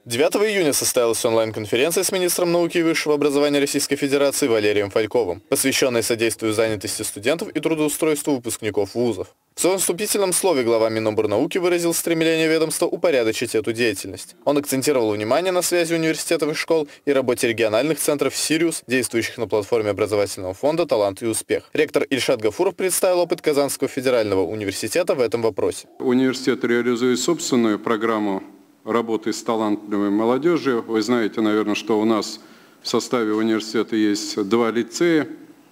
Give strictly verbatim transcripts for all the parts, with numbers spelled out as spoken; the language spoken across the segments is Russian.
девятого июня состоялась онлайн-конференция с министром науки и высшего образования Российской Федерации Валерием Фальковым, посвященная содействию занятости студентов и трудоустройству выпускников вузов. В своем вступительном слове глава Миноборнауки выразил стремление ведомства упорядочить эту деятельность. Он акцентировал внимание на связи университетов и школ и работе региональных центров «Сириус», действующих на платформе образовательного фонда «Талант и успех». Ректор Ильшат Гафуров представил опыт Казанского федерального университета в этом вопросе. Университет реализует собственную программу работы с талантливой молодежью. Вы знаете, наверное, что у нас в составе университета есть два лицея.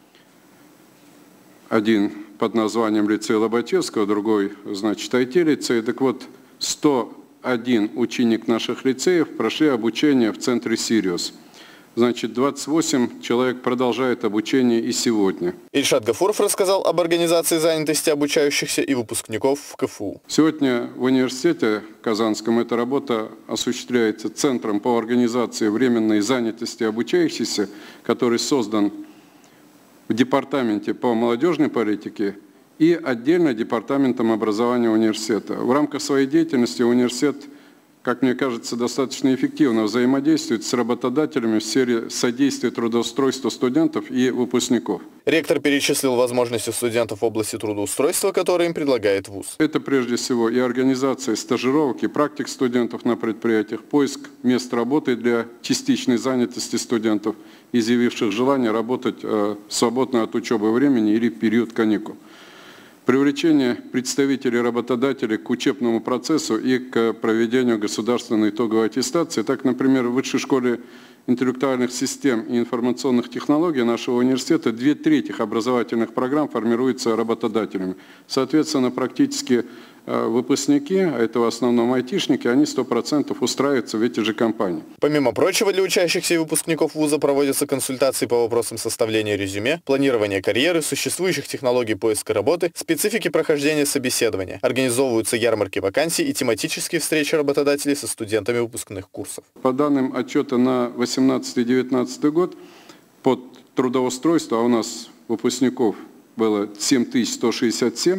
Один под названием лицей Лоботевского, другой, значит, ай ти-лицей. Так вот, сто один ученик наших лицеев прошли обучение в центре «Сириус». Значит, двадцать восемь человек продолжают обучение и сегодня. Ильшат Гафуров рассказал об организации занятости обучающихся и выпускников в ка эф у. Сегодня в университете Казанском эта работа осуществляется Центром по организации временной занятости обучающихся, который создан в Департаменте по молодежной политике и отдельно Департаментом образования университета. В рамках своей деятельности университет, как мне кажется, достаточно эффективно взаимодействует с работодателями в сфере содействия трудоустройства студентов и выпускников. Ректор перечислил возможности студентов в области трудоустройства, которые им предлагает вуз. Это прежде всего и организация стажировок, и практик студентов на предприятиях, поиск мест работы для частичной занятости студентов, изъявивших желание работать э, свободно от учебы времени или в период каникул. Привлечение представителей работодателей к учебному процессу и к проведению государственной итоговой аттестации. Так, например, в Высшей школе интеллектуальных систем и информационных технологий нашего университета две трети образовательных программ формируются работодателями. Соответственно, практически выпускники, а это в основном айтишники, они сто процентов устраиваются в эти же компании. Помимо прочего, для учащихся и выпускников вуза проводятся консультации по вопросам составления резюме, планирования карьеры, существующих технологий поиска работы, специфики прохождения собеседования. Организовываются ярмарки вакансий и тематические встречи работодателей со студентами выпускных курсов. По данным отчета на восемнадцатый-девятнадцатый год, под трудоустройство, а у нас выпускников было семь тысяч сто шестьдесят семь,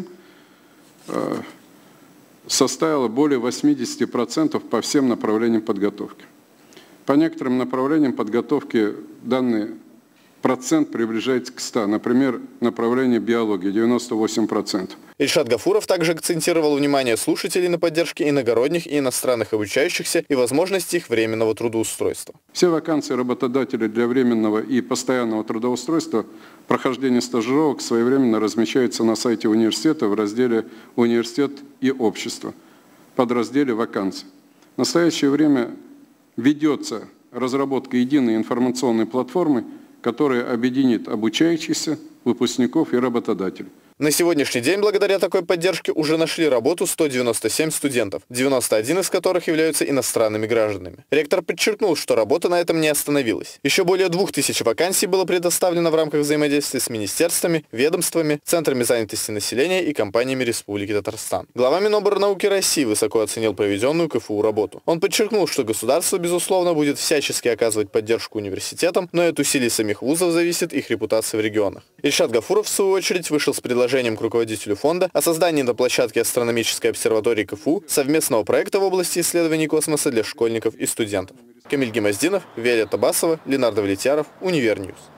составило более восьмидесяти процентов по всем направлениям подготовки. По некоторым направлениям подготовки данный процент приближается к ста. Например, направление биологии – девяносто восемь процентов. Ильшат Гафуров также акцентировал внимание слушателей на поддержке иногородних и иностранных обучающихся и возможности их временного трудоустройства. Все вакансии работодателей для временного и постоянного трудоустройства, прохождение стажировок своевременно размещаются на сайте университета в разделе «Университет и общество», под разделе «Вакансии». В настоящее время ведется разработка единой информационной платформы, которая объединит обучающихся, выпускников и работодателей. На сегодняшний день благодаря такой поддержке уже нашли работу сто девяносто семь студентов, девяносто один из которых являются иностранными гражданами. Ректор подчеркнул, что работа на этом не остановилась. Еще более двух тысяч вакансий было предоставлено в рамках взаимодействия с министерствами, ведомствами, центрами занятости населения и компаниями Республики Татарстан. Глава Миноборнауки России высоко оценил проведенную ка эф у работу. Он подчеркнул, что государство, безусловно, будет всячески оказывать поддержку университетам, но от усилий самих вузов зависит их репутация в регионах. Ильшат Гафуров, в свою очередь, вышел с предложением к руководителю фонда о создании на площадке астрономической обсерватории ка эф у совместного проекта в области исследований космоса для школьников и студентов. Камиль Гемоздинов, Виолетта Басова, Ленардо Влетьяров, Универньюз.